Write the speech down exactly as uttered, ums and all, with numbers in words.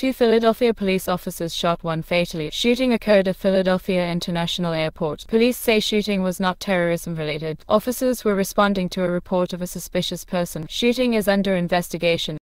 Two Philadelphia police officers shot, one fatally. Shooting occurred at Philadelphia International Airport. Police say shooting was not terrorism-related. Officers were responding to a report of a suspicious person. Shooting is under investigation.